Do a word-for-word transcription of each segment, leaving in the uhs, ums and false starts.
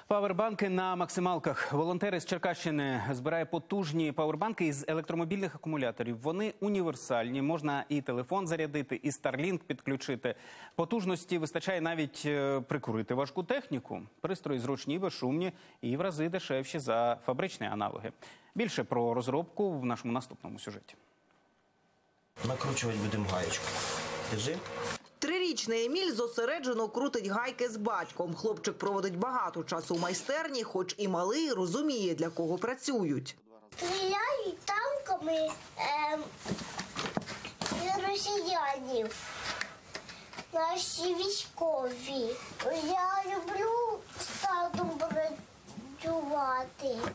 Павербанки на максималках. Волонтери з Черкащини збирають потужні павербанки із електромобільних акумуляторів. Вони універсальні, можна і телефон зарядити, і Starlink підключити. Потужності вистачає навіть прикурити важку техніку. Пристрої зручні, безшумні і в рази дешевші за фабричні аналоги. Більше про розробку в нашому наступному сюжеті. Накручувати будемо гаєчку. Держи. Трирічний Еміль зосереджено крутить гайки з батьком. Хлопчик проводить багато часу у майстерні, хоч і малий, розуміє, для кого працюють. Стріляють танками е, росіянів, наші військові. Я люблю з татом працювати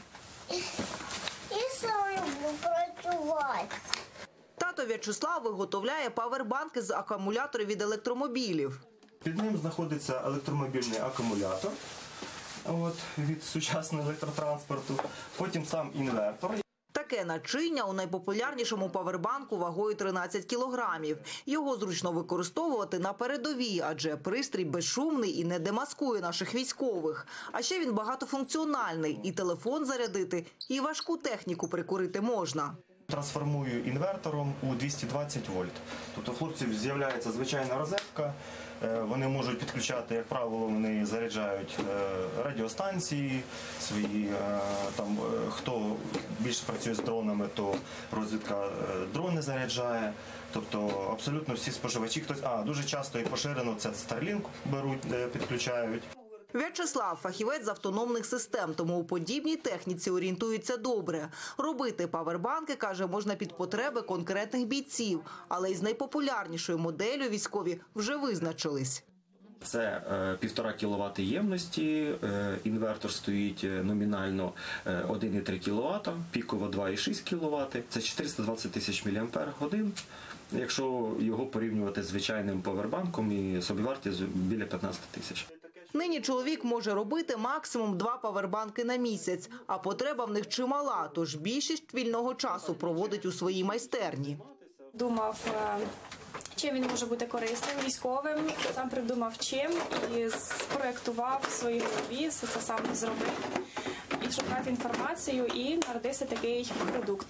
і сам люблю працювати. Тато В'ячеслав виготовляє павербанки з акумуляторів від електромобілів. Під ним знаходиться електромобільний акумулятор от, від сучасного електротранспорту, потім сам інвертор. Таке начиння у найпопулярнішому павербанку вагою тринадцять кілограмів. Його зручно використовувати на передовій, адже пристрій безшумний і не демаскує наших військових. А ще він багатофункціональний. І телефон зарядити, і важку техніку прикурити можна. Трансформую інвертором у двісті двадцять вольт. Тобто у хлопців з'являється звичайна розетка, вони можуть підключати, як правило, вони заряджають радіостанції свої, там, хто більше працює з дронами, то розвідка дрони заряджає. Тобто абсолютно всі споживачі, хтось, а дуже часто і поширено це Starlink беруть, підключають. В'ячеслав – фахівець з автономних систем, тому у подібній техніці орієнтується добре. Робити павербанки, каже, можна під потреби конкретних бійців, але із найпопулярнішою моделлю військові вже визначились. Це е, півтора кіловата ємності, е, інвертор стоїть номінально е, один і три кіловата, піково два і шість кіловат, це чотириста двадцять тисяч міліампер годин, якщо його порівнювати з звичайним павербанком, і собівартість біля п'ятнадцять тисяч. Нині чоловік може робити максимум два павербанки на місяць, а потреба в них чимала, тож більшість вільного часу проводить у своїй майстерні. Думав, чим він може бути корисним військовим, сам придумав чим і спроєктував в своїй голові, все це сам зробив. І шукав інформацію, і народився такий продукт.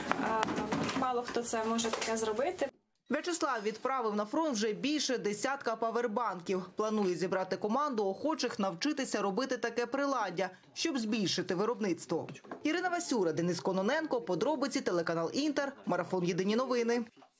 Мало хто це може таке зробити. В'ячеслав відправив на фронт вже більше десятка павербанків. Планує зібрати команду охочих навчитися робити таке приладдя, щоб збільшити виробництво. Ірина Васюра, Денис Кононенко, подробиці, телеканал Інтер, марафон «Єдині новини».